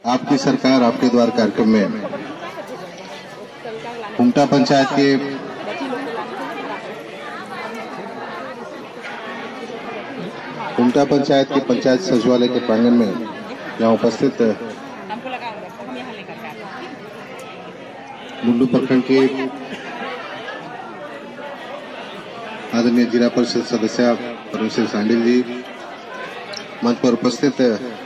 आपकी सरकार आपके द्वार कार्यक्रम में हुमटा पंचायत के पंचायत सचिवालय के प्रांगण में यहाँ उपस्थित बुंडू प्रखंड के आदरणीय जिला परिषद सदस्य परमेश्वर सांडिल जी, मंच पर उपस्थित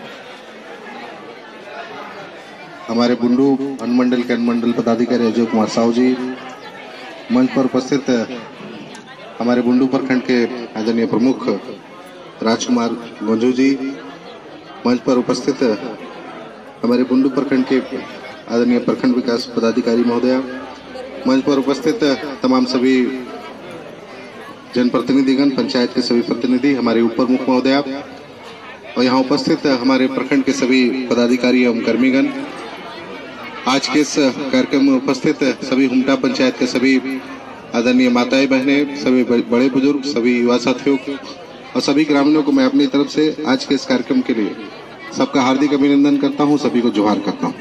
हमारे बुंडू अनुमंडल के अनुमंडल पदाधिकारी अजय कुमार साहू जी, मंच पर उपस्थित हमारे बुंडू प्रखंड के आदरणीय प्रमुख राजकुमार गंजू जी, मंच पर उपस्थित हमारे बुंडू प्रखंड के आदरणीय प्रखंड विकास पदाधिकारी महोदय, मंच पर उपस्थित तमाम सभी जनप्रतिनिधिगण, पंचायत के सभी प्रतिनिधि, हमारे उप प्रमुख महोदय और यहाँ उपस्थित हमारे प्रखंड के सभी पदाधिकारी एवं कर्मीगण, आज के इस कार्यक्रम में उपस्थित सभी हुमटा पंचायत के सभी आदरणीय माताएं बहनें, सभी बड़े बुजुर्ग, सभी युवा साथियों और सभी ग्रामीणों को मैं अपनी तरफ से आज के इस कार्यक्रम के लिए सबका हार्दिक अभिनंदन करता हूं, सभी को जोहार करता हूं।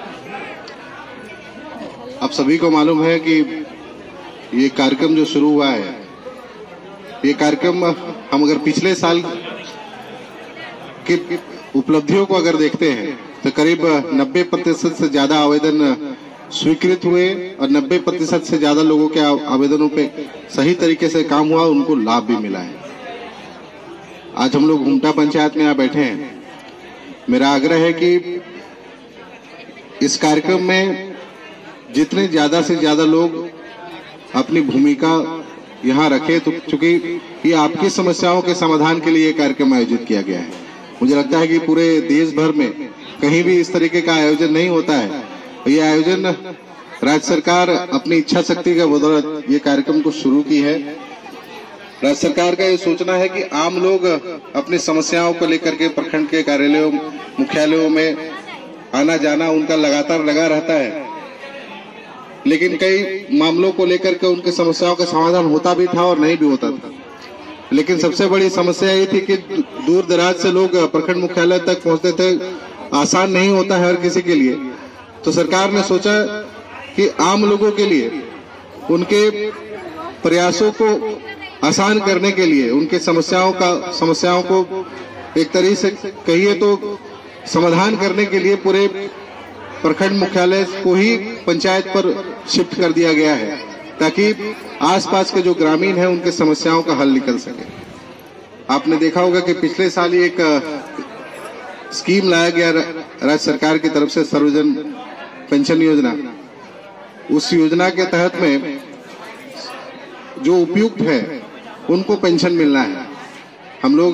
आप सभी को मालूम है कि ये कार्यक्रम जो शुरू हुआ है, ये कार्यक्रम हम अगर पिछले साल की उपलब्धियों को अगर देखते हैं तो करीब 90% से ज्यादा आवेदन स्वीकृत हुए और 90% से ज्यादा लोगों के आवेदनों पे सही तरीके से काम हुआ, उनको लाभ भी मिला है। आज हम लोग हुमटा पंचायत में यहाँ बैठे हैं। मेरा आग्रह है कि इस कार्यक्रम में जितने ज्यादा से ज्यादा लोग अपनी भूमिका यहाँ रखें, तो चूंकि ये आपकी समस्याओं के समाधान के लिए ये कार्यक्रम आयोजित किया गया है। मुझे लगता है कि पूरे देश भर में कहीं भी इस तरीके का आयोजन नहीं होता है। ये आयोजन राज्य सरकार अपनी इच्छा शक्ति के बदौलत ये कार्यक्रम को शुरू की है। राज्य सरकार का ये सोचना है कि आम लोग अपनी समस्याओं को लेकर के प्रखंड के कार्यालयों, मुख्यालयों में आना जाना उनका लगातार लगा रहता है, लेकिन कई मामलों को लेकर के उनकी समस्याओं का समाधान होता भी था और नहीं भी होता था। लेकिन सबसे बड़ी समस्या ये थी कि दूर दराज से लोग प्रखंड मुख्यालय तक पहुंचते थे, आसान नहीं होता है हर किसी के लिए। तो सरकार ने सोचा कि आम लोगों के लिए उनके प्रयासों को आसान करने के लिए, उनके समस्याओं को एक तरीके से कहिए तो समाधान करने के लिए पूरे प्रखंड मुख्यालय को ही पंचायत पर शिफ्ट कर दिया गया है, ताकि आसपास के जो ग्रामीण हैं उनके समस्याओं का हल निकल सके। आपने देखा होगा कि पिछले साल ही एक स्कीम लाया गया राज्य सरकार की तरफ से, सर्वजन पेंशन योजना। उस योजना के तहत में जो उपयुक्त है उनको पेंशन मिलना है। हम लोग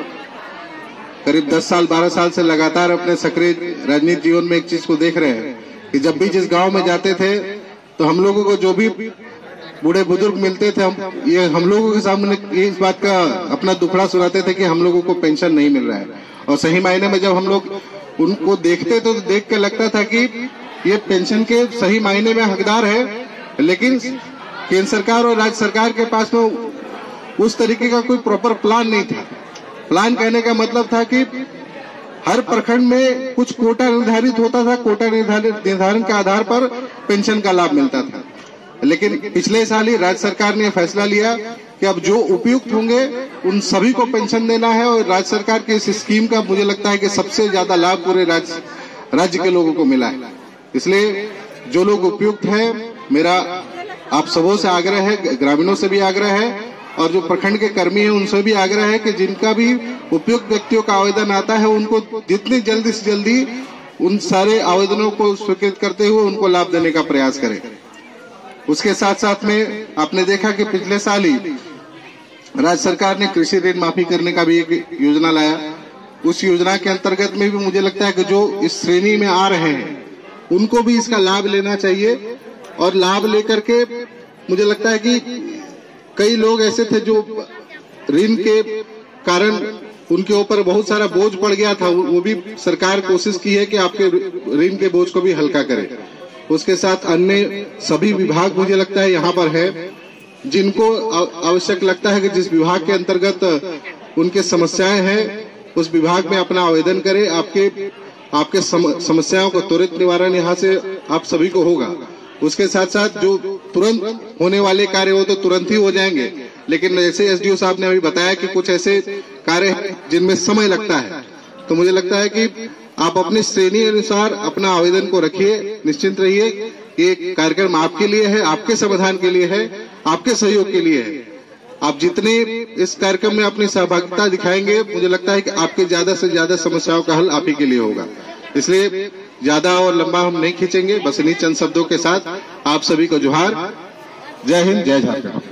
करीब 10 साल 12 साल से लगातार अपने सक्रिय राजनीतिक जीवन में एक चीज को देख रहे हैं कि जब भी जिस गांव में जाते थे तो हम लोगों को जो भी बूढ़े बुजुर्ग मिलते थे, हम लोगों के सामने इस बात का अपना दुखड़ा सुनाते थे कि हम लोगों को पेंशन नहीं मिल रहा है। और सही मायने में जब हम लोग उनको देखते तो देख के लगता था कि ये पेंशन के सही मायने में हकदार है, लेकिन केंद्र सरकार और राज्य सरकार के पास में उस तरीके का कोई प्रॉपर प्लान नहीं था। प्लान कहने का मतलब था कि हर प्रखंड में कुछ कोटा निर्धारित होता था, कोटा निर्धारण के आधार पर पेंशन का लाभ मिलता था। लेकिन पिछले साल ही राज्य सरकार ने फैसला लिया कि अब जो उपयुक्त होंगे उन सभी को पेंशन देना है। और राज्य सरकार की इस स्कीम का मुझे लगता है कि सबसे ज्यादा लाभ पूरे राज्य के लोगों को मिला है। इसलिए जो लोग उपयुक्त हैं, मेरा आप सबों से आग्रह है, ग्रामीणों से भी आग्रह है और जो प्रखंड के कर्मी हैं उनसे भी आग्रह है कि जिनका भी उपयुक्त व्यक्तियों का आवेदन आता है उनको जितनी जल्दी से जल्दी उन सारे आवेदनों को स्वीकृत करते हुए उनको लाभ देने का प्रयास करें। उसके साथ साथ में आपने देखा कि पिछले साल ही राज्य सरकार ने कृषि ऋण माफी करने का भी एक योजना लाया। उस योजना के अंतर्गत में भी मुझे लगता है कि जो इस श्रेणी में आ रहे हैं उनको भी इसका लाभ लेना चाहिए। और लाभ लेकर के मुझे लगता है कि कई लोग ऐसे थे जो ऋण के कारण उनके ऊपर बहुत सारा बोझ पड़ गया था, वो भी सरकार कोशिश की है कि आपके ऋण के बोझ को भी हल्का करे। उसके साथ अन्य सभी विभाग मुझे लगता है यहाँ पर है, जिनको आवश्यक लगता है कि जिस विभाग के अंतर्गत उनके समस्याएं हैं उस विभाग में अपना आवेदन करें। आपके आपके समस्याओं को त्वरित निवारण यहाँ से आप सभी को होगा। उसके साथ साथ जो तुरंत होने वाले कार्य वो तो तुरंत ही हो जाएंगे, लेकिन जैसे एसडीओ साहब ने अभी बताया कि कुछ ऐसे कार्य हैं जिनमें समय लगता है, तो मुझे लगता है कि आप अपनी श्रेणी अनुसार अपना आवेदन को रखिए, निश्चिंत रहिए। ये कार्यक्रम आपके लिए है, आपके समाधान के लिए है, आपके सहयोग के लिए है। आप जितने इस कार्यक्रम में अपनी सहभागिता दिखाएंगे, मुझे लगता है कि आपके ज्यादा से ज्यादा समस्याओं का हल आप ही के लिए होगा। इसलिए ज्यादा और लंबा हम नहीं खींचेंगे, बस इन्हीं चंद शब्दों के साथ आप सभी को जोहार। जय हिंद, जय झारखंड।